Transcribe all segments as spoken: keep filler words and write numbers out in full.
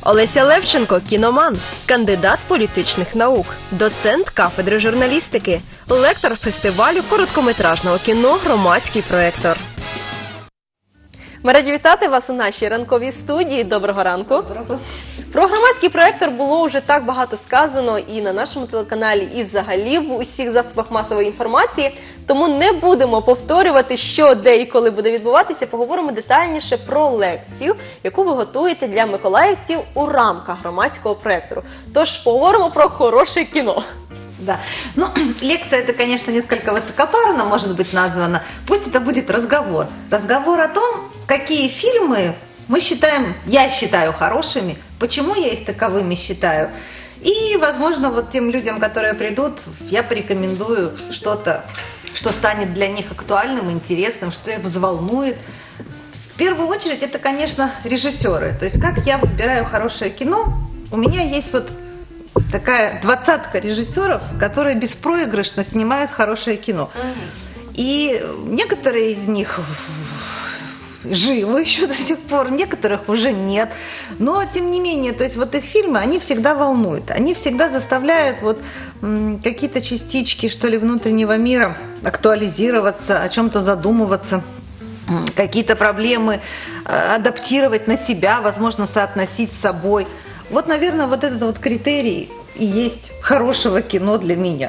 Олеся Левченко – кіноман, кандидат політичних наук, доцент кафедри журналістики, лектор фестивалю короткометражного кіно «Громадський проєктор». Ми раді вітати вас у нашій ранковій студії. Доброго ранку. Доброго. Про громадський проєктор було вже так багато сказано і на нашому телеканалі, і взагалі в усіх засобах масової інформації. Тому не будемо повторювати, що, де і коли буде відбуватися. Поговоримо детальніше про лекцію, яку ви готуєте для миколаївців у рамках громадського проєктору. Тож поговоримо про хороше кіно. Да. Ну, лекция это, конечно, несколько высокопарно может быть названа. Пусть это будет разговор. Разговор о том, какие фильмы мы считаем, я считаю хорошими, почему я их таковыми считаю. И, возможно, вот тем людям, которые придут, я порекомендую что-то, что станет для них актуальным, интересным, что их взволнует. В первую очередь, это, конечно, режиссеры. То есть, как я выбираю хорошее кино, у меня есть вот такая двадцатка режиссеров, которые беспроигрышно снимают хорошее кино. И некоторые из них живы еще до сих пор, некоторых уже нет. Но, тем не менее, то есть вот их фильмы, они всегда волнуют. Они всегда заставляют вот какие-то частички, что ли, внутреннего мира актуализироваться, о чем-то задумываться, какие-то проблемы адаптировать на себя, возможно, соотносить с собой. Вот, наверное, вот этот вот критерий и есть хорошего кіно для мене.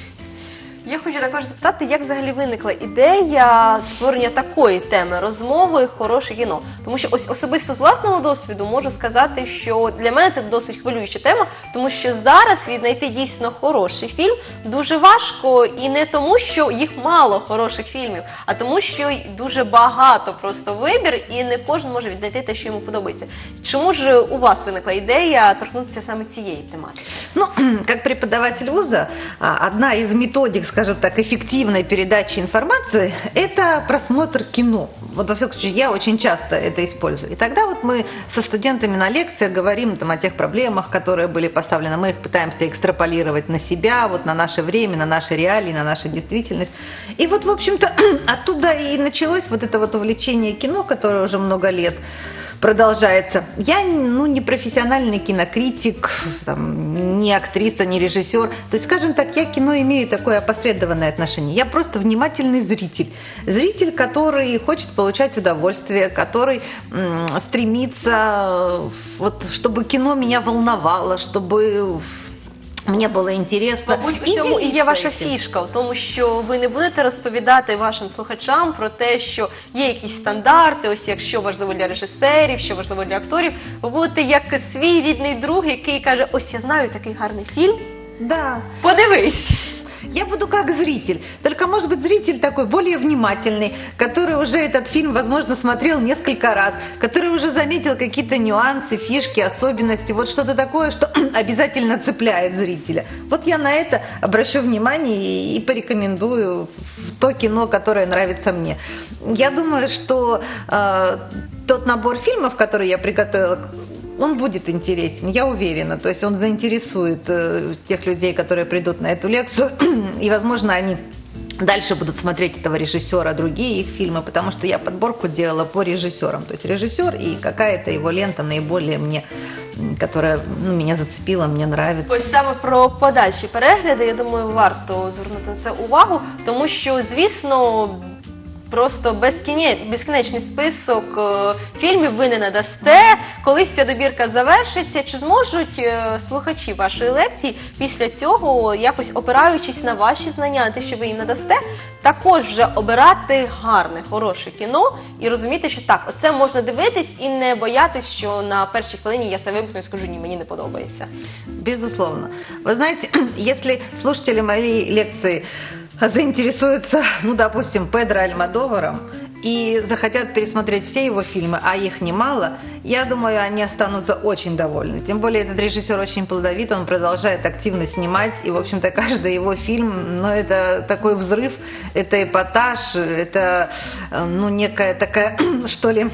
Я хочу також запитати, як взагалі виникла ідея створення такої теми розмови «Хороше кіно». Тому що ось особисто з власного досвіду можу сказати, що для мене це досить хвилююча тема, тому що зараз віднайти дійсно хороший фільм дуже важко, і не тому, що їх мало хороших фільмів, а тому, що дуже багато просто вибір, і не кожен може віднайти те, що йому подобається. Чому ж у вас виникла ідея торкнутися саме цієї тематики? Ну, как преподаватель вуза, одна из методик, скажем так, эффективной передачи информации – это просмотр кино. Вот, во всяком случае, я очень часто это использую. И тогда вот мы со студентами на лекциях говорим там, о тех проблемах, которые были поставлены. Мы их пытаемся экстраполировать на себя, вот на наше время, на наши реалии, на нашу действительность. И вот, в общем-то, оттуда и началось вот это вот увлечение кино, которое уже много лет продолжается. Я ну, не профессиональный кинокритик, там, не актриса, не режиссер. То есть, скажем так, я к кино имею такое опосредованное отношение. Я просто внимательный зритель. Зритель, который хочет получать удовольствие, который м- стремится, вот, чтобы кино меня волновало, чтобы мені було інтересно. Мабуть, у цьому і є ваша фішка, в тому, що ви не будете розповідати вашим слухачам про те, що є якісь стандарти, ось якщо важливо для режисерів, що важливо для акторів. Ви будете як свій рідний друг, який каже, ось я знаю такий гарний фільм, да. Подивись. Я буду как зритель, только, может быть, зритель такой более внимательный, который уже этот фильм, возможно, смотрел несколько раз, который уже заметил какие-то нюансы, фишки, особенности, вот что-то такое, что обязательно цепляет зрителя. Вот я на это обращу внимание и порекомендую то кино, которое нравится мне. Я думаю, что э, тот набор фильмов, который я приготовила, он будет интересен, я уверена. То есть он заинтересует э, тех людей, которые придут на эту лекцию. И, возможно, они дальше будут смотреть этого режиссера, другие их фильмы, потому что я подборку делала по режиссерам. То есть режиссер и какая-то его лента наиболее мне, которая ну, меня зацепила, мне нравится. Ось саме про подальші перегляди, я думаю, варто звернути на це увагу, тому що, звісно, просто безкінечний список е, фільмів ви не надасте. Колись ця добірка завершиться, чи зможуть е, слухачі вашої лекції після цього, якось опираючись на ваші знання, на те, що ви їм надасте, також вже обирати гарне, хороше кіно і розуміти, що так, оце можна дивитись і не боятись, що на першій хвилині я це вимкну і скажу, ні, мені не подобається. Безусловно. Вы знаете, если слушатели моей лекции заинтересуются, ну, допустим, Педро Альмодоваром и захотят пересмотреть все его фильмы, а их немало, я думаю, они останутся очень довольны. Тем более этот режиссер очень плодовит, он продолжает активно снимать, и, в общем-то, каждый его фильм, ну, это такой взрыв, это эпатаж, это, ну, некая такая, что ли,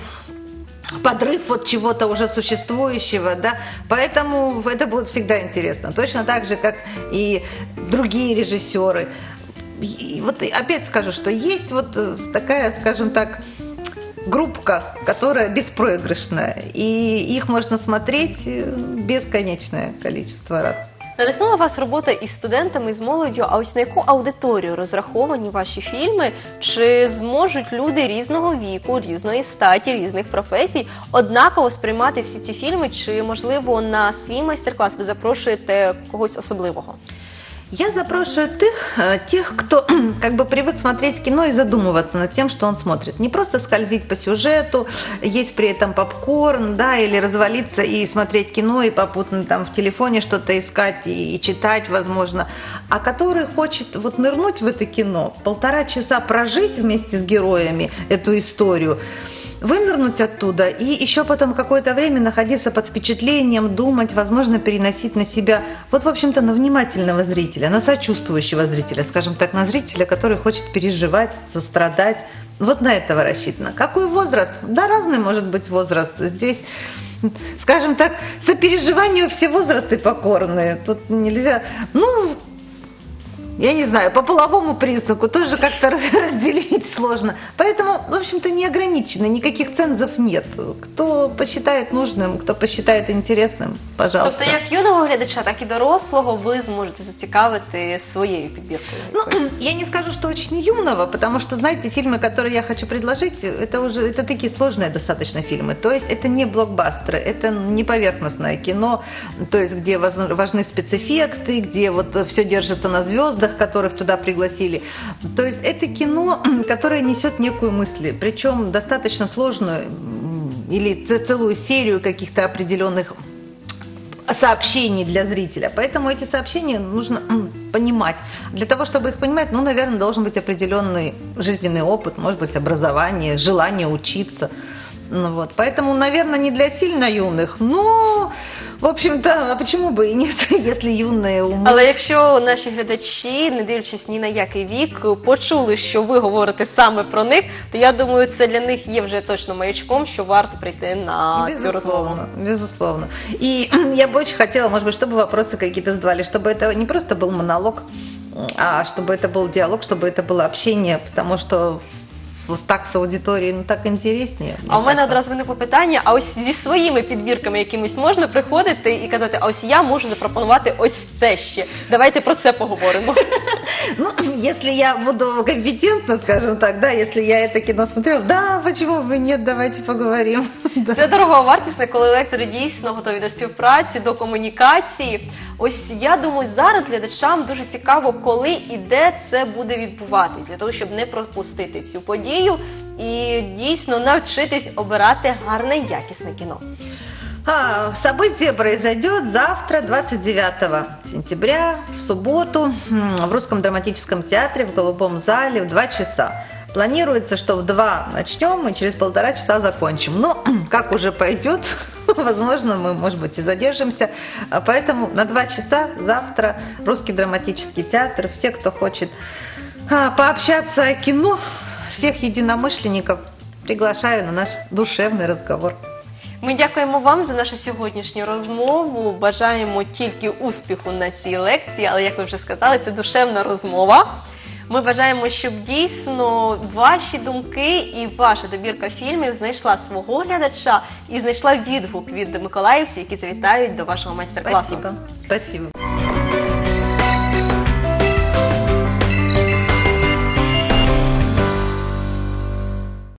подрыв вот чего-то уже существующего, да, поэтому это будет всегда интересно. Точно так же, как и другие режиссеры. И вот опять скажу, что есть вот такая, скажем так, группка, которая беспроигрышная. И их можно смотреть бесконечное количество раз. Надихнула вас робота із студентами, із молоддю, а ось на яку аудиторію розраховані ваші фільми? Чи зможуть люди різного віку, різної статі, різних професій однаково сприймати всі ці фільми? Чи, можливо, на свій майстер-клас ви запрошуєте когось особливого? Я запрошую тех, тех, кто как бы привык смотреть кино и задумываться над тем, что он смотрит. Не просто скользить по сюжету, есть при этом попкорн, да, или развалиться и смотреть кино, и попутно там в телефоне что-то искать и, и читать, возможно, а который хочет вот нырнуть в это кино, полтора часа прожить вместе с героями эту историю, вынырнуть оттуда и еще потом какое-то время находиться под впечатлением, думать, возможно, переносить на себя, вот, в общем-то, на внимательного зрителя, на сочувствующего зрителя, скажем так, на зрителя, который хочет переживать, сострадать. Вот на этого рассчитано. Какой возраст? Да, разный может быть возраст. Здесь, скажем так, сопереживанию все возрасты покорные. Тут нельзя... Ну, я не знаю, по половому признаку тоже как-то разделить сложно. Поэтому, в общем-то, не ограничено, никаких цензов нет. Кто посчитает нужным, кто посчитает интересным, пожалуйста. Тобто, як юного глядача, так і дорослого ви зможете зацікавити своєю підбіркою? Ну, я не скажу, что очень юного, потому что, знаете, фильмы, которые я хочу предложить, это уже это такие сложные достаточно фильмы. То есть это не блокбастеры, это не поверхностное кино, то есть где важны спецэффекты, где вот все держится на звездах, которых туда пригласили. То есть это кино, которое несет некую мысль, причем достаточно сложную или целую серию каких-то определенных сообщений для зрителя. Поэтому эти сообщения нужно понимать. Для того, чтобы их понимать, ну, наверное, должен быть определенный жизненный опыт, может быть, образование, желание учиться. Ну, вот. Поэтому, наверное, не для сильно юных, но... В общем-то, а почему бы и нет, если юные умы. Але якщо наші глядачі, не дивлячись ні на який вік, почули, що ви говорите саме про них, то я думаю, це для них є вже точно маячком, що варто прийти на безусловно, цю розмову. Безусловно. И я бы очень хотела, может быть, чтобы вопросы какие-то задавали, чтобы это не просто был монолог, а чтобы это был диалог, чтобы это было общение, потому что вот так з аудиторією, ну так інтересніше. А у мене одразу виникло питання, а ось зі своїми підбірками якимись можна приходити і казати, а ось я можу запропонувати ось це ще. Давайте про це поговоримо. Ну, если я буду компетентна, скажем так, да, если я это кино смотрела, да, почему бы нет, давайте поговорим. Це дороговартісне, коли лектори дійсно готові до співпраці, до комунікації. Ось я думаю, зараз глядачам дуже цікаво, коли і де це буде відбуватись, для того, щоб не пропустити цю подію і дійсно навчитись обирати гарне, якісне кіно. А, событие произойдет завтра, двадцать девятого сентября, в субботу, в Русском драматическом театре в Голубом зале в два часа. Планируется, что в два начнем и через полтора часа закончим. Но как уже пойдет, возможно, мы, может быть, и задержимся. Поэтому на два часа завтра Русский драматический театр. Все, кто хочет пообщаться о кино, всех единомышленников приглашаю на наш душевный разговор. Ми дякуємо вам за нашу сьогоднішню розмову. Бажаємо тільки успіху на цій лекції, але, як ви вже сказали, це душевна розмова. Ми бажаємо, щоб дійсно ваші думки і ваша добірка фільмів знайшла свого глядача і знайшла відгук від миколаївців, які завітають до вашого майстер-класу. Спасибо. Спасибо.